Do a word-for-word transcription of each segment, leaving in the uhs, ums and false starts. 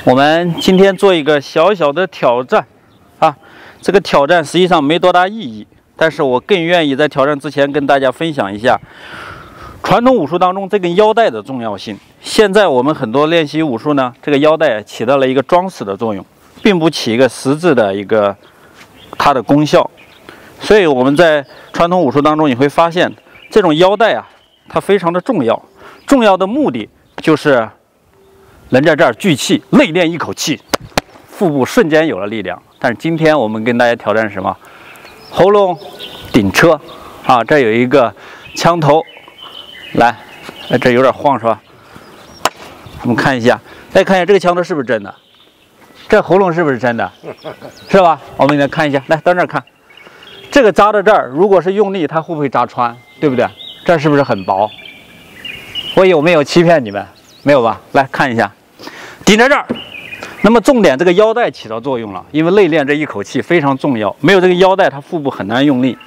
我们今天做一个小小的挑战啊，这个挑战实际上没多大意义，但是我更愿意在挑战之前跟大家分享一下传统武术当中这根腰带的重要性。现在我们很多练习武术呢，这个腰带起到了一个装饰的作用，并不起一个实质的一个它的功效。所以我们在传统武术当中，你会发现这种腰带啊，它非常的重要。重要的目的就是能在这儿聚气，内练一口气，腹部瞬间有了力量。但是今天我们跟大家挑战什么？喉咙顶车啊，这有一个枪头，来，这有点晃是吧？我们看一下，大家看一下这个枪头是不是真的？这喉咙是不是真的？是吧？我们来看一下，来到这儿看，这个扎到这儿，如果是用力，它会不会扎穿？对不对？这是不是很薄？我有没有欺骗你们？没有吧？来看一下，顶在这儿。那么重点，这个腰带起到作用了，因为内练这一口气非常重要，没有这个腰带，它腹部很难用力。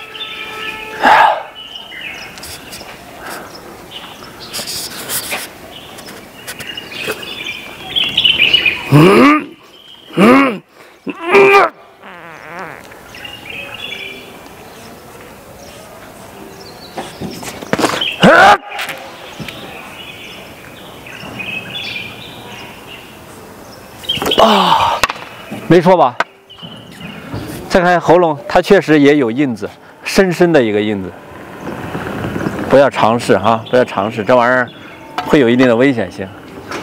嗯嗯嗯啊，没错吧？再看喉咙，它确实也有印子，深深的一个印子。不要尝试哈，不要尝试，这玩意儿会有一定的危险性。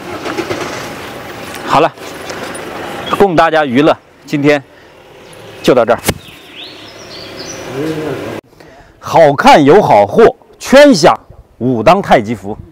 好了，供大家娱乐，今天就到这儿。好看有好货，圈下武当太极服。